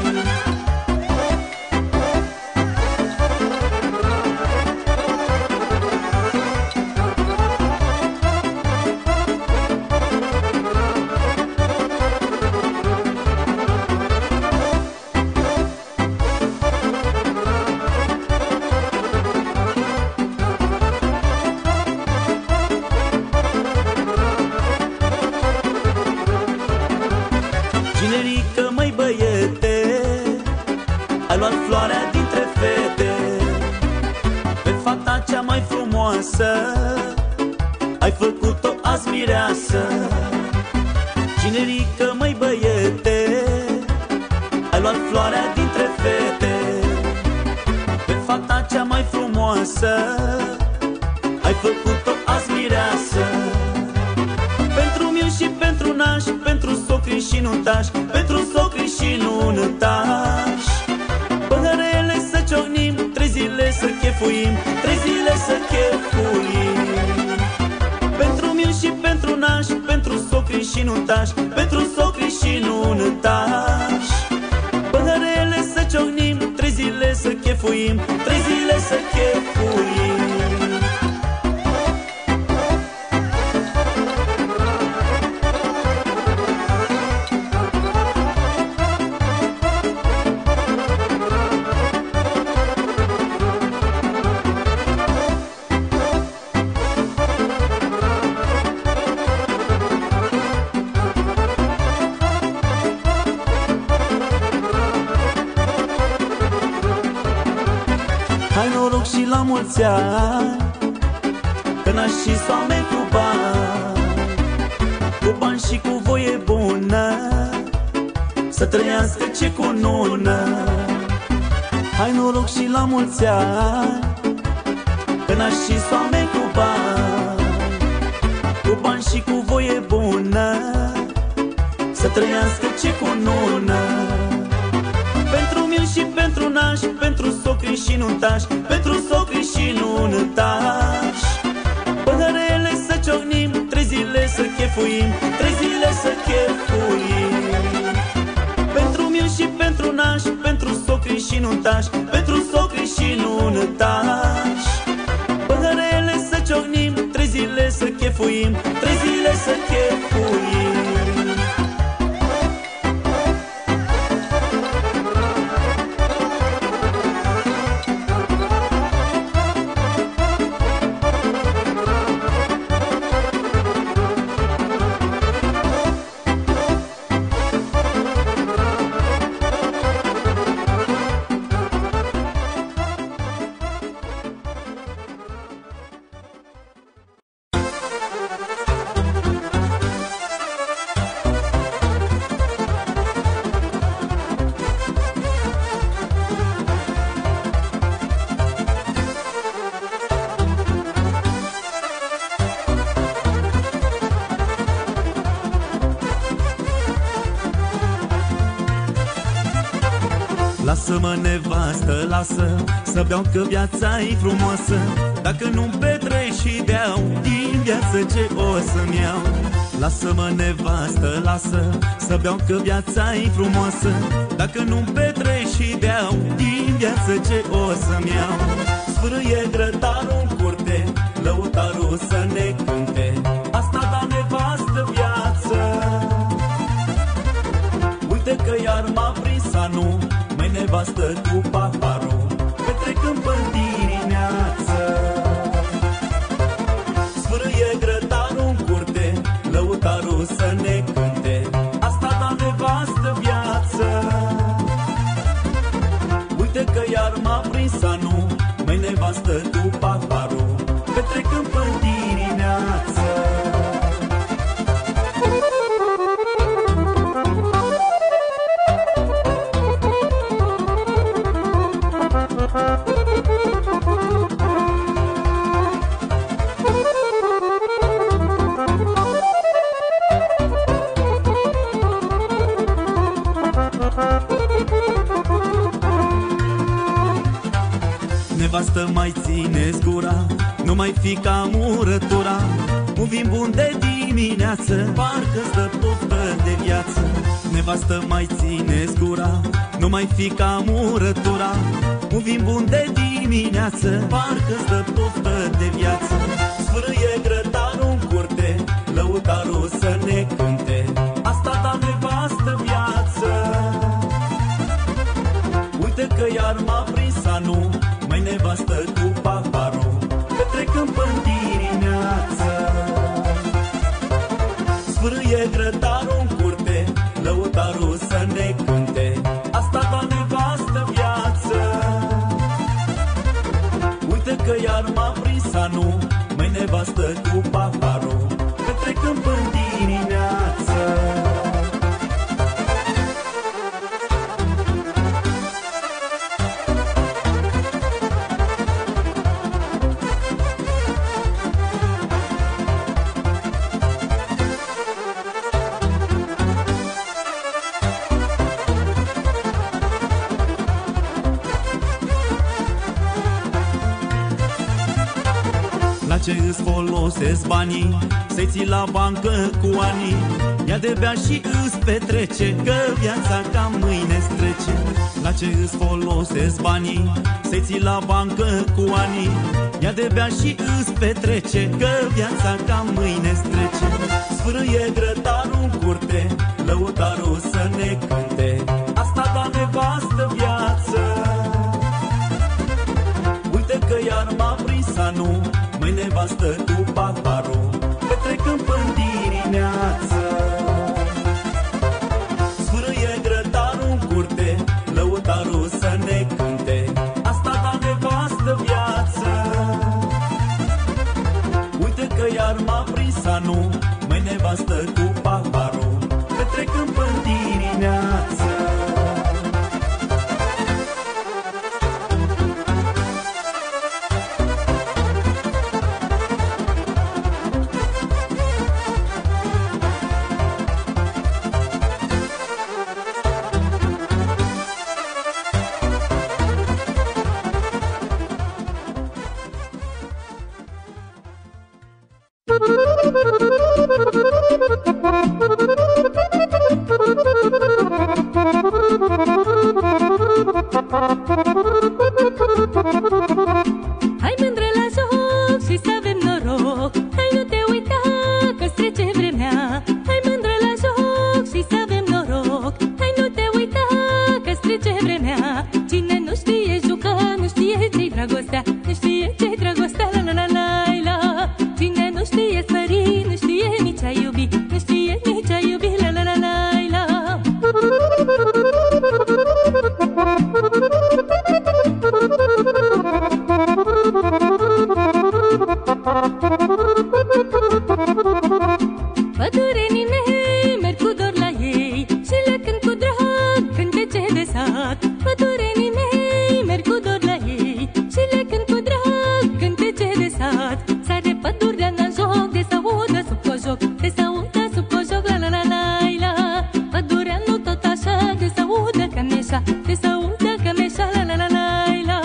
Generică, măi băiete, ai luat floarea dintre fete, pe fata cea mai frumoasă ai făcut-o azi mireasă. Generică, măi băiete, ai luat floarea dintre fete, pe fata cea mai frumoasă ai făcut-o azi mireasă. Pentru mil și pentru naș, pentru socri și nuntași, pentru socri și nuntași, păhărele să ciocnim, trei zile să chefuim, trei zile să chefuim. Pentru mil și pentru naș, pentru socri și nuntași, pentru socri și nuntași, păhărele să ciocnim, trei zile să chefuim, trei zile să chefuim. Hai noroc și la mulți ani, că nași și oameni cu bani. cu bani și cu voie bună, să trăiască ce cunună. Hai noroc și la mulți ani, că nașiți oameni cu bani, cu bani și cu voie bună, să trăiască ce cunună. Pentru mil și pentru nași, pentru socri și nuntași, pentru socri și nuntași. Păhărele să ciocnim, trei zile să chefuim, trei zile să chefuim. Pentru mil și pentru nași, pentru socri și nuntași, pentru socri și nuntași. Păhărele să ciocnim, trei zile să chefuim, trei zile să chefuim. Lasă-mă, nevastă, lasă să beau, că viața-i frumoasă. Dacă nu-mi petreci și beau din viață, ce o să-mi iau? Lasă-mă, nevastă, lasă să beau, că viața-i frumoasă. Dacă nu-mi petreci și beau din viață, ce o să-mi iau? Sfârâie grătarul în curte, lăutarul să ne cânte. Asta da, nevastă, viață. Uite că iar m-a prins anul, mai nevastă cu paharul, petrecând pe dimineață. Sfârâie grătarul în curte, lăutarul să ne cânte. Asta da, nevastă, viață. Uite că iar m-a prins anul, mai nevastă cu paharul, petrecând pe dimineață. Nevastă, mai țineți gura, nu mai fi ca murătura. Un vin bun de dimineață, parcă-ți dă poftă de viață. Nevastă, mai țineți gura, nu mai fi ca murătura. Un vin bun de dimineață, parcă-ți dă poftă de viață. Sfârâie grătarul în curte, lăutarul să ne cânte. Asta da, nevastă, viață. Uite că iar m-a prins anul, mai nevastă cu paharul, petrecând pe dimineață. Sfârâie grătarul în curte, lăutarul să ne cânte. Asta da, nevastă, viață. Uite că iar m-a prins anul, mai nevastă cu paharul, petrecând pe dimineață. La ce îți folosesc banii, să-i ții la bancă cu ani? Ia de bea și îți petrece, că viața ca mâine-ți trece. La ce îți folosesc banii, să-i ții la bancă cu ani? Ia de bea și îți petrece, că viața ca mâine-ți trece. Sfârâie grătarul în curte, lăutarul să ne cânte. Asta da, nevastă, viață. Uite că iar m-a prins anul, mai nevastă cu paharul, petrecând pe dimineață. Sfârâie grătarul în curte, lăutarul să ne cânte. Asta da, nevastă, viață. Uite că iar dar m-a prins anul, măi nevastă cu paharul, petrecând până dimineață. Hai mândră la joc și să avem noroc, hai nu te uita că-ți trece vremea. Hai mândră la joc și să avem noroc, hai nu te uita că-ți trece vremea. Cine nu știe juca, nu știe ce-i dragostea, nu știe ce-i dragostea, la la la la la. Cine nu știe sări, nu știe nici a iubi, nu știe nici a iubi, la la la la la. Pădurenii mei merg cu dor la ei și le cânt cu drag cântece de sat. Pădurenii mei merg cu dor la ei și le cânt cu drag cântece de sat. Sare pădurea în joc, de s-audă sub cojoc, de s-audă sub cojoc, la la la la la. Pădurea nu tot așa, de s-audă cămeșa, de s-audă cămeșa, la la la la la.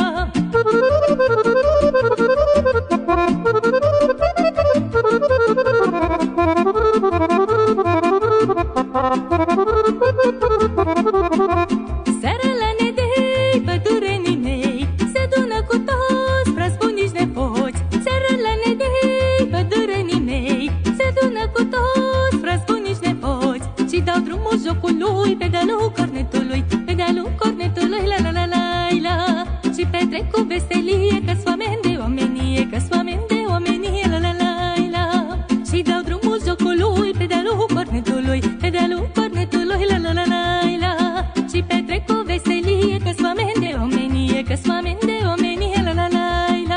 Seara la nedei, pădurenii mei se adună cu toți prasbunici nepoți. Seara la nedei, pădurenii mei se adună cu toți prasbunici nepoți și dau drumul jocului pe dealul cornetului, pe dealul cornetului, la la la la la. Și petrec cu veselie, că-s oameni de omenie, că-s oameni de omenie, la la la la. Și dau drumul jocului pe dealul cornetului, pe dealul cornetului, la la la la la. Și petrec cu veselie, că-s oameni de omenie, că-s oameni de omenie, la la la la.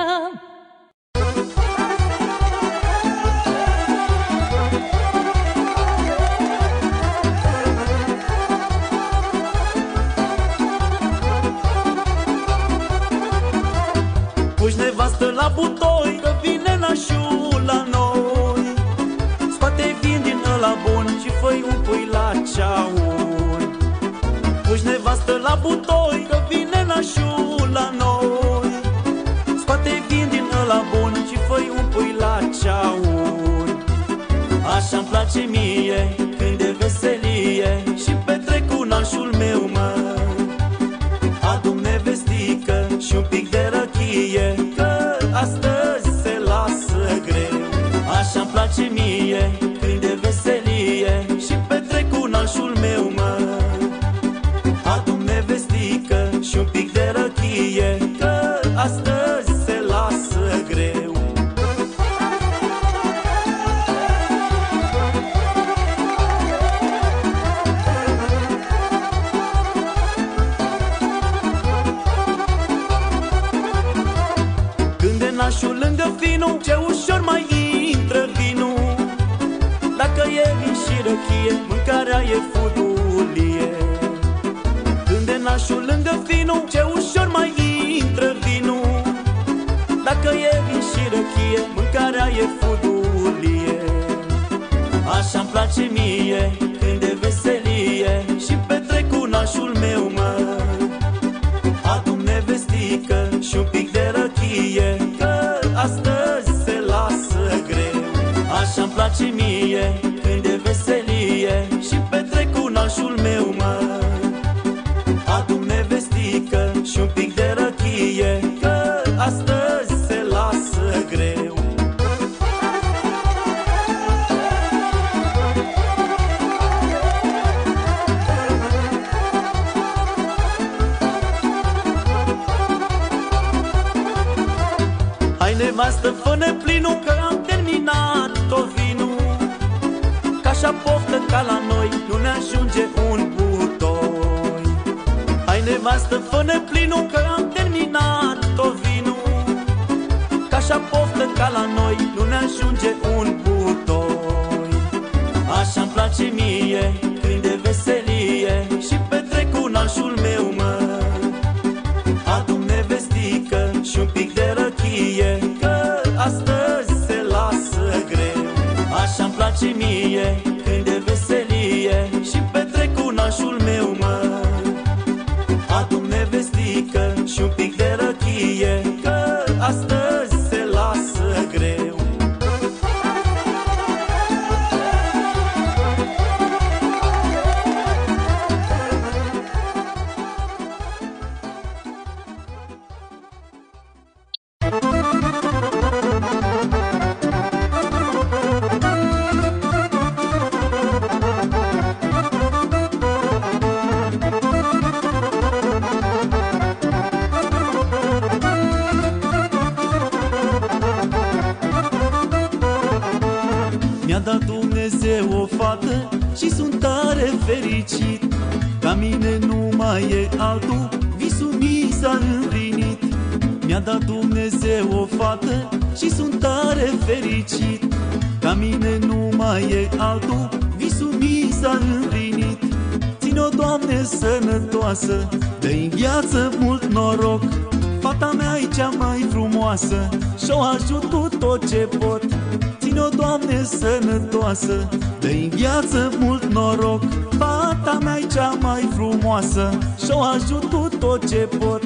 Puși nevastă la butoi, că vine nașul la noi. Scoate vin din ăla bun și fă-i un pui la ceaun. Puși nevastă la butoi, că vine nașul la noi. Scoate vin din ăla bun și fă-i un pui la ceaun. Așa-mi place mie când e veselie și petrec cu nașul meu, mă. Adu-mi nevestică și un pic de răchie, că astăzi se lasă greu. Așa-mi place mie când e veselie și petrec cu nașul meu, mă. Adu-mi nevestică și un pic de răchie, că astăzi se lasă greu. Când e nașul lângă finul, ce ușor mai intră vinul. Dacă e vin și răchie, mâncarea e fudulie. Când e nașul lângă finul, ce ușor mai intră vinul. Dacă e vin și răchie, mâncarea e fudulie. Așa-mi place mie când e veselie și petrec cu nașul meu, mă. Adu-mi nevestică și un pic de răchie, că astăzi se lasă greu. Așa-mi place mie când e veselie și petrec cu nașul meu, mă. Adu-mi nevestică și un pic de răchie, că astăzi se lasă greu. Hai nevastă, fă-ne plinul, că am terminat tot vinul. Că așa poftă ca la noi nu ne ajunge un butoi. Hai nevastă, fă-ne plinul, că am terminat tot vinul. Că așa poftă ca la noi nu ne ajunge un place mie când de veselie și petrec cu nașul meu, mă. Adu-mi nevestică și un pic de răchie, că astăzi se lasă greu. Așa-mi place mie când de veselie și petrec cu nașul meu, mă. Adu-mi nevestică și un pic de răchie, că astăzi se lasă greu. Mi-a dat Dumnezeu o fată și sunt tare fericit. Ca mine nu mai e altul, visul mi s-a împlinit. Mi-a dat Dumnezeu o fată și sunt tare fericit. Ca mine nu mai e altul, visul mi s-a împlinit. Ține-o, Doamne, sănătoasă, dă-i în viață mult noroc. Fata mea e cea mai frumoasă și-o ajut cu tot ce pot. Ține-o, Doamne, sănătoasă, dă-i în viață mult noroc. Fata mea e cea mai frumoasă și-o ajut cu tot ce pot.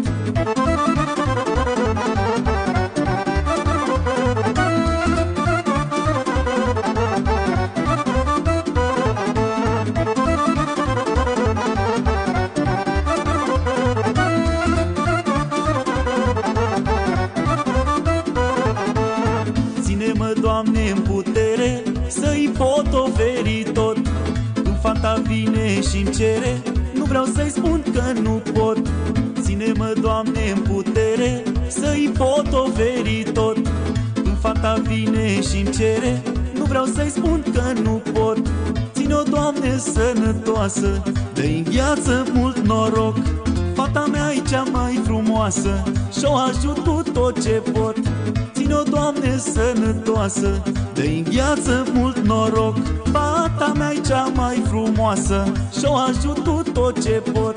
Ține-mă, Doamne, în putere să-i pot oferi tot. Când fata vine și-mi cere, nu vreau să-i spun că nu pot. Ține-mă, Doamne, în putere să-i pot oferi tot. Când fata vine și-mi cere, nu vreau să-i spun că nu pot. Ține-o, Doamne, sănătoasă, dă-i în viață mult noroc. Fata mea e cea mai frumoasă și-o ajut cu tot ce pot. Ține-o, Doamne, sănătoasă, dă-i în viață mult noroc. Fata mea e cea mai frumoasă și-o ajut cu tot ce pot.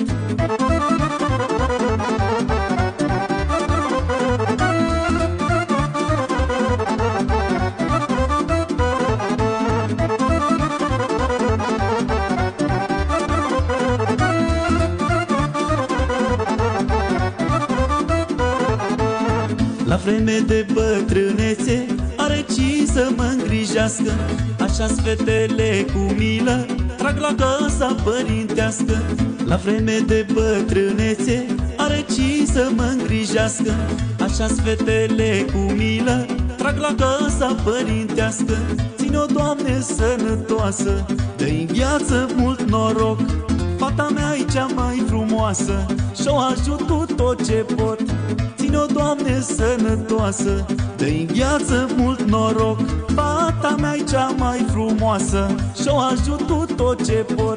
La vreme de bătrânețe are ci să mă îngrijească. Așa-s fetele cu milă trag la casa părintească. La vreme de bătrânețe are ci să mă îngrijească. Așa-s fetele cu milă trag la casa părintească. Ține-o, Doamne, sănătoasă, dă-i în viață mult noroc. Fata mea e cea mai frumoasă și-o ajut cu tot ce pot. Ține-o, Doamne, sănătoasă, dă-i în viață mult noroc. Fata mea e cea mai frumoasă și-o ajut cu tot ce pot.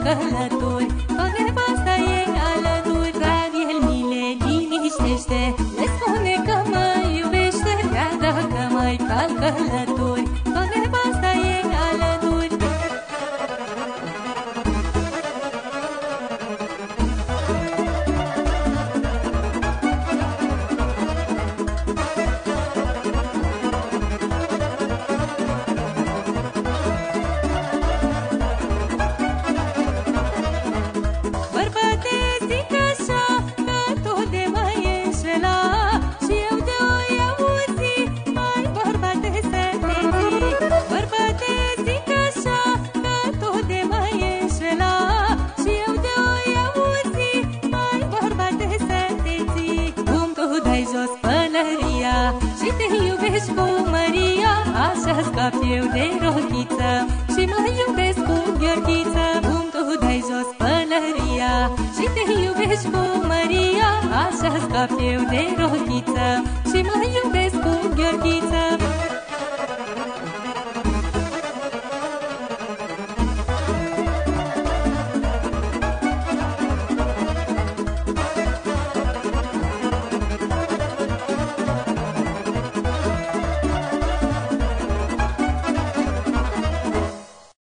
călători. Tot nevasta e alături, dar el mi le liniștește. Le spune că mă iubește, chiar dacă mai cal călători. Tot nevasta e alături. Bărbate, zic așa, că tot de mai înșela, și eu de oi auzi, mai bărbate să te ții. Bărbate, zic așa, că tot de mai înșela, și eu de oi auzi, mai bărbate să te ții. Cum tu dai jos pălăria și te iubești cu Maria, așa scap eu de rochiță și mă iubesc cu Gheorghiță. Cum tu dai jos pălăria și te iubești cu Maria, așa scap eu de rochiță și mă iubesc cu Gheorghiță.